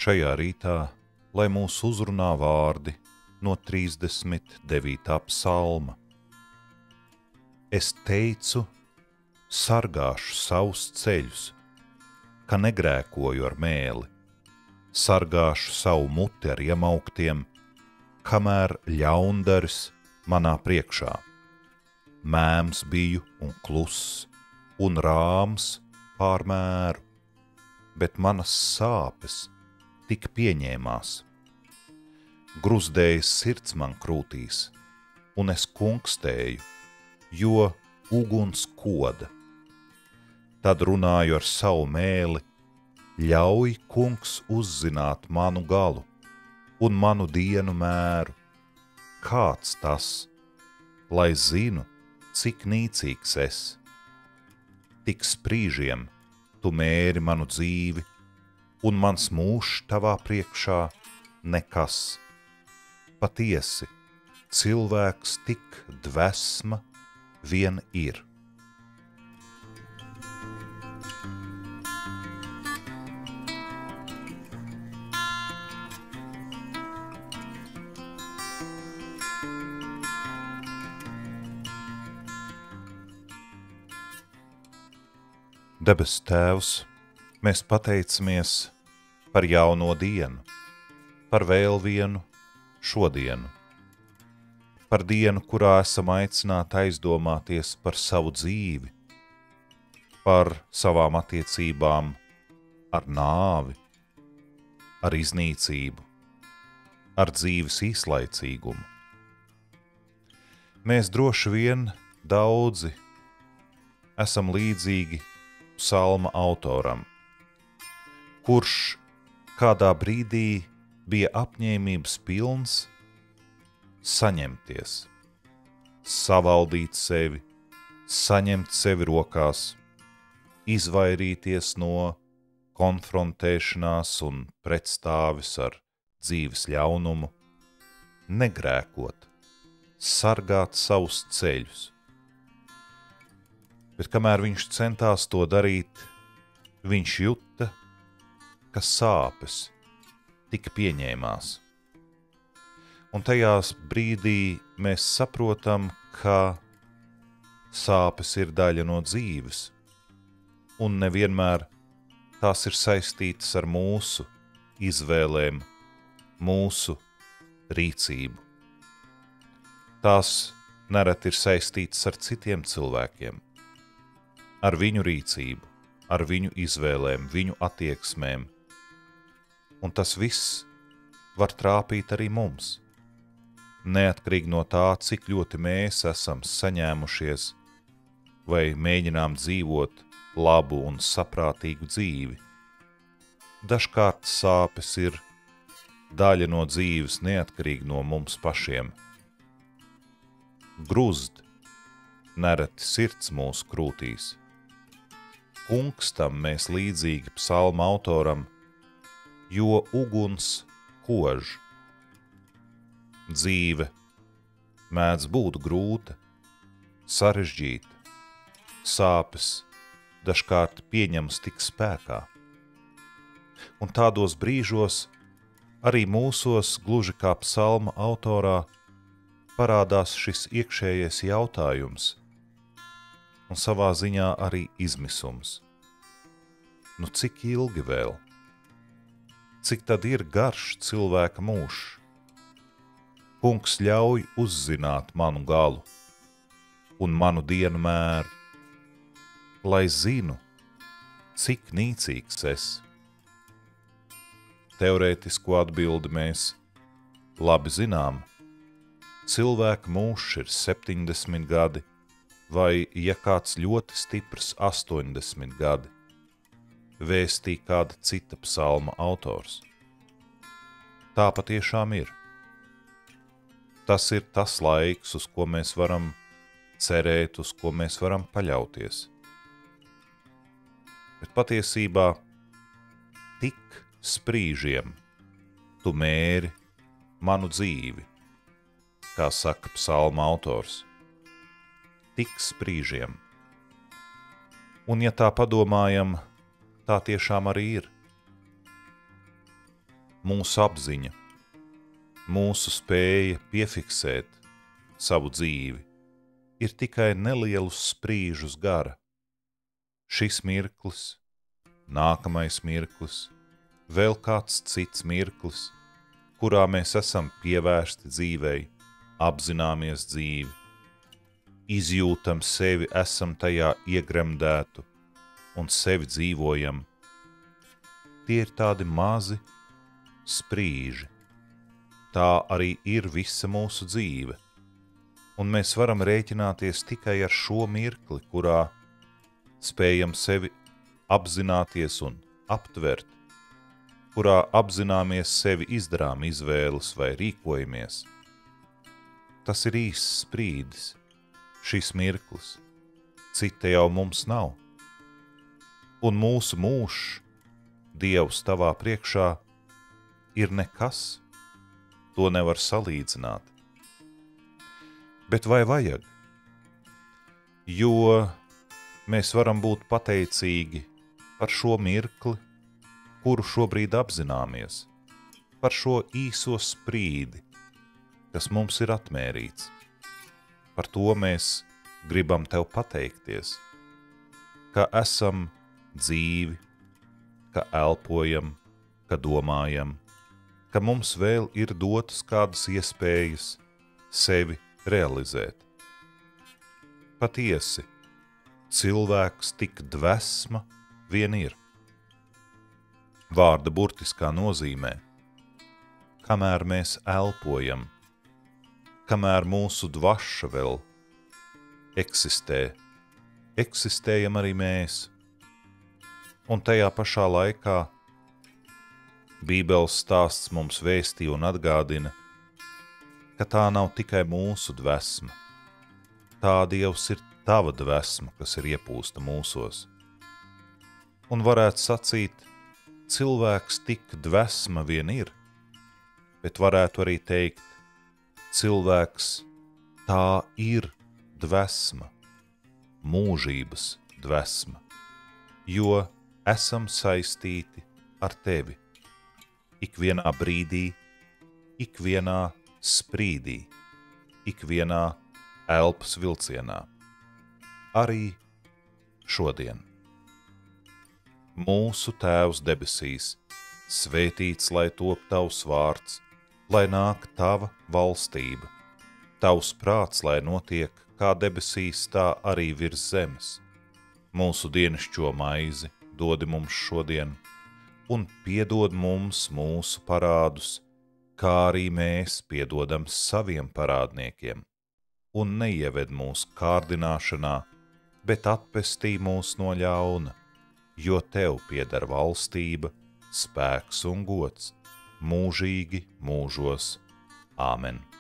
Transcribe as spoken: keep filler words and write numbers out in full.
Šajā rītā, lai mūs uzrunā vārdi no trīsdesmit devītā psalma. Es teicu, sargāšu savus ceļus, ka negrēkoju ar mēli, sargāšu savu muti ar iemauktiem, kamēr ļaundaris manā priekšā. Mēms biju un kluss, un rāms pār mēru, bet manas sāpes tik pieņēmās. Gruzdējas sirds man krūtīs, un es kungstēju, jo uguns koda. Tad runāju ar savu mēli, ļauj kungs uzzināt manu galu un manu dienu mēru. Kāds tas, lai zinu, cik nīcīgs es. Tik sprīžiem tu mēri manu dzīvi, un mans mūžs tavā priekšā nekas. Patiesi, cilvēks tik dvesma vien ir. Debes Tēvs, mēs pateicamies par jauno dienu, par vēl vienu šodienu, par dienu, kurā esam aicināti aizdomāties par savu dzīvi, par savām attiecībām ar nāvi, ar iznīcību, ar dzīves īslaicīgumu. Mēs droši vien daudzi esam līdzīgi psalma autoram, kurš kādā brīdī bija apņēmības pilns saņemties, savaldīt sevi, saņemt sevi rokās, izvairīties no konfrontēšanās un pretstāvis ar dzīves ļaunumu, negrēkot, sargāt savus ceļus. Bet kamēr viņš centās to darīt, viņš juta, ka sāpes tika pieņēmās. Un tajās brīdī mēs saprotam, ka sāpes ir daļa no dzīves, un nevienmēr tās ir saistītas ar mūsu izvēlēm, mūsu rīcību. Tās nereti ir saistītas ar citiem cilvēkiem, ar viņu rīcību, ar viņu izvēlēm, viņu attieksmēm. Un tas viss var trāpīt arī mums. Neatkarīgi no tā, cik ļoti mēs esam saņēmušies vai mēģinām dzīvot labu un saprātīgu dzīvi. Dažkārt sāpes ir daļa no dzīves neatkarīgi no mums pašiem. Gruzd nereti sirds mūsu krūtīs. Kungstam mēs līdzīgi psalma autoram, jo uguns kož. Dzīve mēdz būt grūta, sarežģīta, sāpes dažkārt pieņems tik spēkā. Un tādos brīžos arī mūsos, gluži kā psalma autorā, parādās šis iekšējais jautājums un savā ziņā arī izmisums. Nu cik ilgi vēl? Cik tad ir garš cilvēka mūžs? Kungs ļauj uzzināt manu galu un manu dienu mēru, lai zinu, cik nīcīgs es. Teorētisku atbildi mēs labi zinām. Cilvēka mūžs ir septiņdesmit gadi, vai, ja kāds ļoti stiprs, astoņdesmit gadi, vēstī kāda cita psalma autors. Tā patiešām ir. Tas ir tas laiks, uz ko mēs varam cerēt, uz ko mēs varam paļauties. Bet patiesībā tik sprīžiem tu mēri manu dzīvi, kā saka psalma autors. Tik sprīžiem. Un ja tā padomājam, tā tiešām arī ir. mūsu apziņa, mūsu spēja piefiksēt savu dzīvi ir tikai nelielus sprīžus gara. Šis mirklis, nākamais mirklis, vēl kāds cits mirklis, kurā mēs esam pievērsti dzīvei, apzināmies dzīvi, izjūtam sevi, esam tajā iegremdētu un sevi dzīvojam. Tie ir tādi mazi sprīži. Tā arī ir visa mūsu dzīve, un mēs varam rēķināties tikai ar šo mirkli, kurā spējam sevi apzināties un aptvert, kurā apzināmies sevi, izdarām izvēles vai rīkojamies. Tas ir īsts sprīdis, šis mirklis, cita jau mums nav. Un mūsu mūžs, Dievs tavā priekšā, ir nekas, to nevar salīdzināt. Bet vai vajag? Jo mēs varam būt pateicīgi par šo mirkli, kuru šobrīd apzināmies, par šo īso sprīdi, kas mums ir atmērīts. Par to mēs gribam tev pateikties, ka esam dzīvi, ka elpojam, ka domājam, ka mums vēl ir dotas kādas iespējas sevi realizēt. Patiesi, cilvēks tik dvesma vien ir. Vārda burtiskā nozīmē, kamēr mēs elpojam, kamēr mūsu dvaša vēl eksistē, eksistējam arī mēs. Un tajā pašā laikā Bībeles stāsts mums vēstī un atgādina, ka tā nav tikai mūsu dvesma. Tā, Dievs, ir tava dvesma, kas ir iepūsta mūsos. Un varētu sacīt, cilvēks tik dvesma vien ir, bet varētu arī teikt, cilvēks tā ir dvesma, mūžības dvesma, jo esam saistīti ar tevi, ikvienā brīdī, ikvienā sprīdī, ikvienā elpas vilcienā, arī šodien. Mūsu Tēvs debesīs, svētīts lai top tavs vārds, lai nāk tava valstība, tavs prāts, lai notiek kā debesīs, tā arī virs zemes. Mūsu dienascho maizi dodi mums šodien, un piedod mums mūsu parādus, kā arī mēs piedodam saviem parādniekiem, un neieved mūs kārdināšanā, bet atpestī mūs no ļauna, jo tev pieder valstība, spēks un gods, mūžīgi mūžos. Āmen.